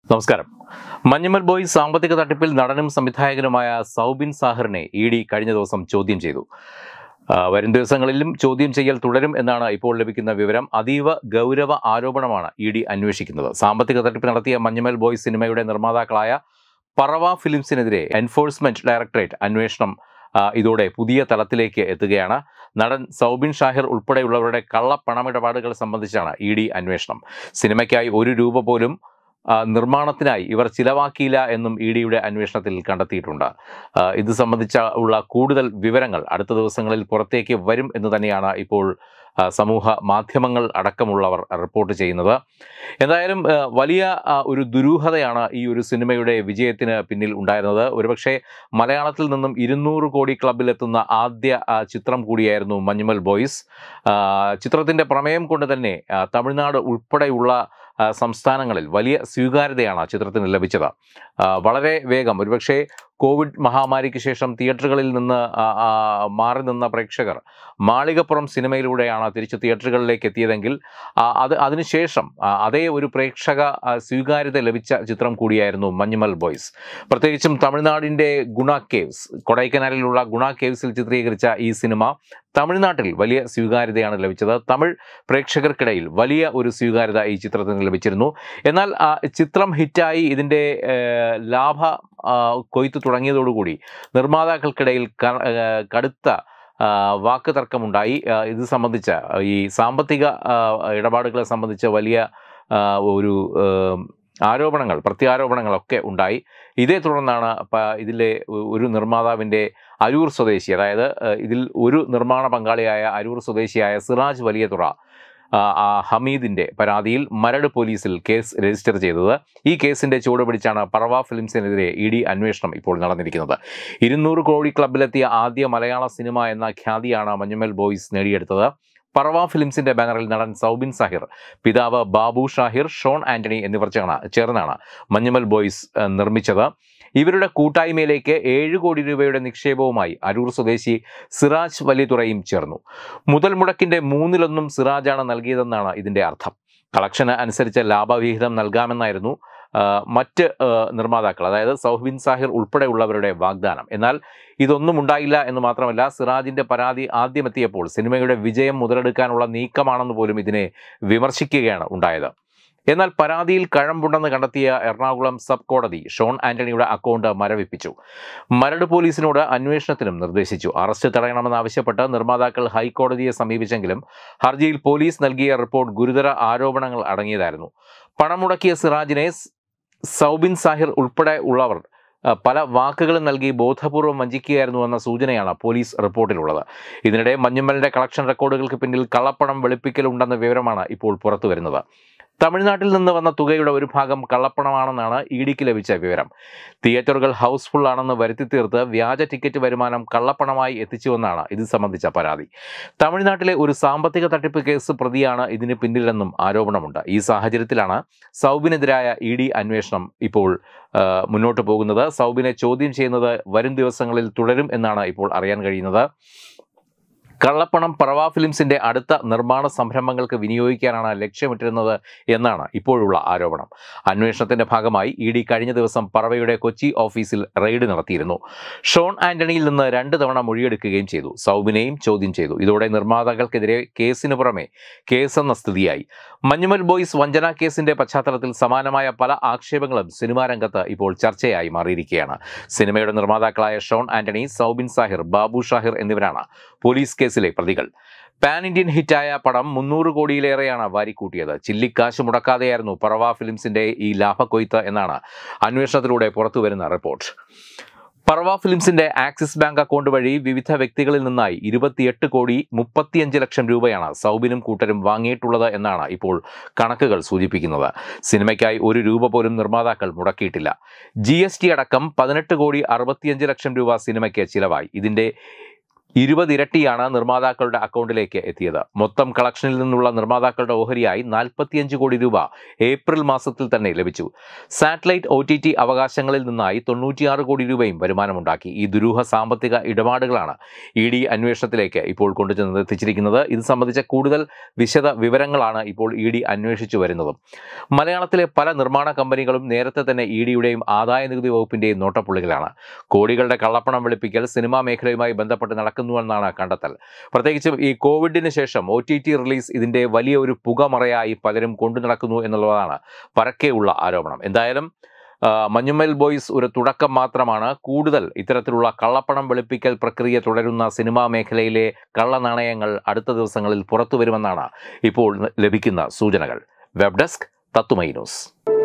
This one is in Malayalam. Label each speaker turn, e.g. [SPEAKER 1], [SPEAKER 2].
[SPEAKER 1] നമസ്കാരം. മഞ്ഞുമൽ ബോയ്സ് സാമ്പത്തിക തട്ടിപ്പിൽ നടനും സംവിധായകനുമായ സൗബിൻ സാഹിറിനെ ED കഴിഞ്ഞ ദിവസം ചോദ്യം ചെയ്തു. വരും ദിവസങ്ങളിലും ചോദ്യം ചെയ്യൽ തുടരും എന്നാണ് ഇപ്പോൾ ലഭിക്കുന്ന വിവരം. അതീവ ഗൗരവ ആരോപണമാണ് ED അന്വേഷിക്കുന്നത്. സാമ്പത്തിക തട്ടിപ്പ് നടത്തിയ മഞ്ഞുമൽ ബോയ്സ് സിനിമയുടെ നിർമ്മാതാക്കളായ പറവ ഫിലിംസിനെതിരെ എൻഫോഴ്സ്മെന്റ് ഡയറക്ടറേറ്റ് അന്വേഷണം ഇതോടെ പുതിയ തലത്തിലേക്ക് എത്തുകയാണ്. നടൻ സൗബിൻ ഷാഹിർ ഉൾപ്പെടെയുള്ളവരുടെ കള്ളപ്പണമിടപാടുകൾ സംബന്ധിച്ചാണ് ED അന്വേഷണം. സിനിമയ്ക്കായി ₹1 പോലും നിർമ്മാണത്തിനായി ഇവർ ചിലവാക്കിയില്ല എന്നും EDയുടെ അന്വേഷണത്തിൽ കണ്ടെത്തിയിട്ടുണ്ട്. ഇത് സംബന്ധിച്ച കൂടുതൽ വിവരങ്ങൾ അടുത്ത ദിവസങ്ങളിൽ പുറത്തേക്ക് വരും എന്ന് തന്നെയാണ് ഇപ്പോൾ സമൂഹ മാധ്യമങ്ങൾ അടക്കമുള്ളവർ റിപ്പോർട്ട് ചെയ്യുന്നത്. എന്തായാലും വലിയ ഒരു ദുരൂഹതയാണ് ഈ ഒരു സിനിമയുടെ വിജയത്തിന് പിന്നിൽ ഉണ്ടായിരുന്നത്. ഒരുപക്ഷെ മലയാളത്തിൽ നിന്നും 200 കോടി ക്ലബിലെത്തുന്ന ആദ്യ ചിത്രം കൂടിയായിരുന്നു മഞ്ഞുമൽ ബോയ്സ്. ചിത്രത്തിൻ്റെ പ്രമേയം കൊണ്ട് തന്നെ തമിഴ്നാട് ഉൾപ്പെടെയുള്ള സംസ്ഥാനങ്ങളിൽ വലിയ സ്വീകാര്യതയാണ് ചിത്രത്തിന് ലഭിച്ചത്. വളരെ വേഗം, ഒരുപക്ഷെ കോവിഡ് മഹാമാരിക്ക് ശേഷം തിയേറ്ററുകളിൽ നിന്ന് മാറി നിന്ന പ്രേക്ഷകർ മാളികപ്പുറം സിനിമയിലൂടെയാണ് തിരിച്ച് തിയേറ്ററുകളിലേക്ക് എത്തിയതെങ്കിൽ അതിനുശേഷം അതേ ഒരു പ്രേക്ഷക സ്വീകാര്യത ലഭിച്ച ചിത്രം കൂടിയായിരുന്നു മഞ്ഞുമൽ ബോയ്സ്. പ്രത്യേകിച്ചും തമിഴ്നാടിൻ്റെ ഗുണ കേവ്സ്, കൊടൈക്കനാലിലുള്ള ഗുണ കേവ്സിൽ ചിത്രീകരിച്ച ഈ സിനിമ തമിഴ്നാട്ടിൽ വലിയ സ്വീകാര്യതയാണ് ലഭിച്ചത്. തമിഴ് പ്രേക്ഷകർക്കിടയിൽ വലിയ ഒരു സ്വീകാര്യത ഈ ചിത്രത്തിന് ലഭിച്ചിരുന്നു. എന്നാൽ ചിത്രം ഹിറ്റായി ഇതിൻ്റെ ലാഭ കൊയ്ത്ത് തുടങ്ങിയതോടുകൂടി നിർമ്മാതാക്കൾക്കിടയിൽ കടുത്ത വാക്ക് തർക്കമുണ്ടായി. ഇത് സംബന്ധിച്ച ഈ സാമ്പത്തിക ഇടപാടുകളെ സംബന്ധിച്ച വലിയ ഒരു പ്രത്യാരോപണങ്ങളൊക്കെ ഉണ്ടായി. ഇതേ തുടർന്നാണ് ഇതിലെ ഒരു നിർമ്മാതാവിൻ്റെ അരൂർ സ്വദേശി, അതായത് ഇതിൽ ഒരു നിർമ്മാണ പങ്കാളിയായ അരൂർ സ്വദേശിയായ സിറാജ് വലിയതുറ ഹമീദിൻ്റെ പരാതിയിൽ മരട് പോലീസിൽ കേസ് രജിസ്റ്റർ ചെയ്തത്. ഈ കേസിൻ്റെ ചുവട് പിടിച്ചാണ് പറവ ഫിലിംസിനെതിരെ ED അന്വേഷണം ഇപ്പോൾ നടന്നിരിക്കുന്നത്. 200 കോടി ക്ലബിലെത്തിയ ആദ്യ മലയാള സിനിമ എന്ന ഖ്യാതിയാണ് മഞ്ഞുമൽ ബോയ്സ് നേടിയെടുത്തത്. പറവ ഫിലിംസിൻ്റെ ബാനറിൽ നടൻ സൗബിൻ സാഹിർ, പിതാവ് ബാബു ഷാഹിർ, ഷോൺ ആന്റണി എന്നിവർ ചേർന്നാണ് മഞ്ഞുമൽ ബോയ്സ് നിർമ്മിച്ചത്. ഇവരുടെ കൂട്ടായ്മയിലേക്ക് 7 കോടി രൂപയുടെ നിക്ഷേപവുമായി അരൂർ സ്വദേശി സിറാജ് വലിയതുറയും ചേർന്നു. മുതൽ മുടക്കിൻ്റെ 1/3 സിറാജാണ് നൽകിയതെന്നാണ് ഇതിൻ്റെ അർത്ഥം. കളക്ഷന് അനുസരിച്ച് ലാഭവിഹിതം നൽകാമെന്നായിരുന്നു മറ്റ് നിർമ്മാതാക്കൾ, അതായത് സൗബിൻ സാഹിർ ഉൾപ്പെടെയുള്ളവരുടെ വാഗ്ദാനം. എന്നാൽ ഇതൊന്നും ഉണ്ടായില്ല എന്ന് മാത്രമല്ല, സിറാജിൻ്റെ പരാതി ആദ്യമെത്തിയപ്പോൾ സിനിമയുടെ വിജയം മുതലെടുക്കാനുള്ള നീക്കമാണെന്ന് പോലും ഇതിനെ വിമർശിക്കുകയാണ് ഉണ്ടായത്. എന്നാൽ പരാതിയിൽ കഴമ്പുണ്ടെന്ന് കണ്ടെത്തിയ എറണാകുളം സബ് കോടതി ഷോൺ ആന്റണിയുടെ അക്കൗണ്ട് മരവിപ്പിച്ചു. മരട് പോലീസിനോട് അന്വേഷണത്തിനും നിർദ്ദേശിച്ചു. അറസ്റ്റ് തടയണമെന്നാവശ്യപ്പെട്ട് നിർമ്മാതാക്കൾ ഹൈക്കോടതിയെ സമീപിച്ചെങ്കിലും ഹർജിയിൽ പോലീസ് നൽകിയ റിപ്പോർട്ട് ഗുരുതര ആരോപണങ്ങൾ അടങ്ങിയതായിരുന്നു. പണം മുടക്കിയ സിറാജിനെ സൗബിൻ സാഹിർ ഉൾപ്പെടെ ഉള്ളവർ പല വാക്കുകളും നൽകി ബോധപൂർവം വഞ്ചിക്കുകയായിരുന്നുവെന്ന സൂചനയാണ് പോലീസ് റിപ്പോർട്ടിലുള്ളത്. ഇതിനിടെ മഞ്ഞുമലിൻ്റെ കളക്ഷൻ റെക്കോർഡുകൾക്ക് പിന്നിൽ കള്ളപ്പണം വെളുപ്പിക്കലുണ്ടെന്ന വിവരമാണ് ഇപ്പോൾ പുറത്തുവരുന്നത്. തമിഴ്നാട്ടിൽ നിന്ന് വന്ന തുകയുടെ ഒരു ഭാഗം കള്ളപ്പണമാണെന്നാണ് EDക്ക് ലഭിച്ച വിവരം. തിയേറ്ററുകൾ ഹൗസ്ഫുൾ ആണെന്ന് വരുത്തി തീർത്ത് വ്യാജ ടിക്കറ്റ് വരുമാനം കള്ളപ്പണമായി എത്തിച്ചുവെന്നാണ് ഇത് സംബന്ധിച്ച പരാതി. തമിഴ്നാട്ടിലെ ഒരു സാമ്പത്തിക തട്ടിപ്പ് കേസ് പ്രതിയാണ് ഇതിന് പിന്നിലെന്നും ആരോപണമുണ്ട്. ഈ സാഹചര്യത്തിലാണ് സൗബിനെതിരായ ED അന്വേഷണം ഇപ്പോൾ മുന്നോട്ട് പോകുന്നത്. സൗബിനെ ചോദ്യം ചെയ്യുന്നത് വരും ദിവസങ്ങളിൽ തുടരും എന്നാണ് ഇപ്പോൾ അറിയാൻ കഴിയുന്നത്. കള്ളപ്പണം പറവ ഫിലിംസിൻ്റെ അടുത്ത നിർമ്മാണ സംരംഭങ്ങൾക്ക് വിനിയോഗിക്കാനാണ് ലക്ഷ്യമിട്ടിരുന്നത് എന്നാണ് ഇപ്പോഴുള്ള ആരോപണം. അന്വേഷണത്തിൻ്റെ ഭാഗമായി ED കഴിഞ്ഞ ദിവസം പറവയുടെ കൊച്ചി ഓഫീസിൽ റെയ്ഡ് നടത്തിയിരുന്നു. ഷോൺ ആന്റണിയിൽ നിന്ന് 2 തവണ മൊഴിയെടുക്കുകയും ചെയ്തു. സൗബിനെയും ചോദ്യം ചെയ്തു. ഇതോടെ നിർമ്മാതാക്കൾക്കെതിരെ കേസിന് പുറമെ കേസെന്ന സ്ഥിതിയായി. മഞ്ഞുമൽ ബോയ്സ് വഞ്ചനാ കേസിൻ്റെ പശ്ചാത്തലത്തിൽ സമാനമായ പല ആക്ഷേപങ്ങളും സിനിമാ രംഗത്ത് ഇപ്പോൾ ചർച്ചയായി മാറിയിരിക്കുകയാണ്. സിനിമയുടെ നിർമ്മാതാക്കളായ ഷോൺ ആന്റണി, സൗബിൻ സാഹിർ, ബാബു ഷാഹിർ എന്നിവരാണ് പോലീസ് കേസിലെ പ്രതികൾ. പാൻ ഇന്ത്യൻ ഹിറ്റായ പടം 300 കോടിയിലേറെയാണ് വാരിക്കൂട്ടിയത്. ചില്ലിക്കാശ് മുടക്കാതെയായിരുന്നു പറവ ഫിലിംസിൻ്റെ ഈ ലാഭക്കൊയ്ത്ത് എന്നാണ് അന്വേഷണത്തിലൂടെ പുറത്തുവരുന്ന റിപ്പോർട്ട്. പറവ ഫിലിംസിൻ്റെ ആക്സിസ് ബാങ്ക് അക്കൗണ്ട് വഴി വിവിധ വ്യക്തികളിൽ നിന്നായി 28 കോടി 35 ലക്ഷം രൂപയാണ് സൗബിനും കൂട്ടരും വാങ്ങിയിട്ടുള്ളത് എന്നാണ് ഇപ്പോൾ കണക്കുകൾ സൂചിപ്പിക്കുന്നത്. സിനിമയ്ക്കായി ₹1 പോലും നിർമ്മാതാക്കൾ മുടക്കിയിട്ടില്ല. GST അടക്കം 18 കോടി 65 ലക്ഷം രൂപ സിനിമയ്ക്ക് ചിലവായി. ഇതിൻ്റെ 20 ഇരട്ടിയാണ് നിർമ്മാതാക്കളുടെ അക്കൗണ്ടിലേക്ക് എത്തിയത്. മൊത്തം കളക്ഷനിൽ നിന്നുള്ള നിർമ്മാതാക്കളുടെ ഓഹരിയായി 45 കോടി രൂപ ഏപ്രിൽ മാസത്തിൽ തന്നെ ലഭിച്ചു. സാറ്റലൈറ്റ് OTT അവകാശങ്ങളിൽ നിന്നായി 96 കോടി രൂപയും വരുമാനമുണ്ടാക്കി. ഈ ദുരൂഹ സാമ്പത്തിക ഇടപാടുകളാണ് ED അന്വേഷണത്തിലേക്ക് ഇപ്പോൾ കൊണ്ടുചെന്ന് എത്തിച്ചിരിക്കുന്നത്. ഇത് സംബന്ധിച്ച കൂടുതൽ വിശദ വിവരങ്ങളാണ് ഇപ്പോൾ ED അന്വേഷിച്ചു വരുന്നത്. മലയാളത്തിലെ പല നിർമ്മാണ കമ്പനികളും നേരത്തെ തന്നെ EDയുടെയും ആദായ നികുതി വകുപ്പിന്റെയും നോട്ടപ്പുള്ളികളാണ്. കോടികളുടെ കള്ളപ്പണം വെളുപ്പിക്കൽ സിനിമാ മേഖലയുമായി ബന്ധപ്പെട്ട് നടക്കുന്നുവെന്നാണ് കണ്ടെത്തൽ. പ്രത്യേകിച്ചും ഈ കോവിഡിന് ശേഷം OTT റിലീസ് ഇതിന്റെ വലിയ ഒരു പുകമറയായി പലരും കൊണ്ടു നടക്കുന്നു എന്നുള്ളതാണ് പരക്കെയുള്ള ആരോപണം. എന്തായാലും മഞ്ഞുമ്മൽ ബോയ്സ് ഒരു തുടക്കം മാത്രമാണ്. കൂടുതൽ ഇത്തരത്തിലുള്ള കള്ളപ്പണം വെളുപ്പിക്കൽ പ്രക്രിയ തുടരുന്ന സിനിമാ മേഖലയിലെ കള്ളനാണയങ്ങൾ അടുത്ത ദിവസങ്ങളിൽ പുറത്തുവരുമെന്നാണ് ഇപ്പോൾ ലഭിക്കുന്ന സൂചനകൾ. വെബ് ഡെസ്ക് തത്തുമൈ ന്യൂസ്.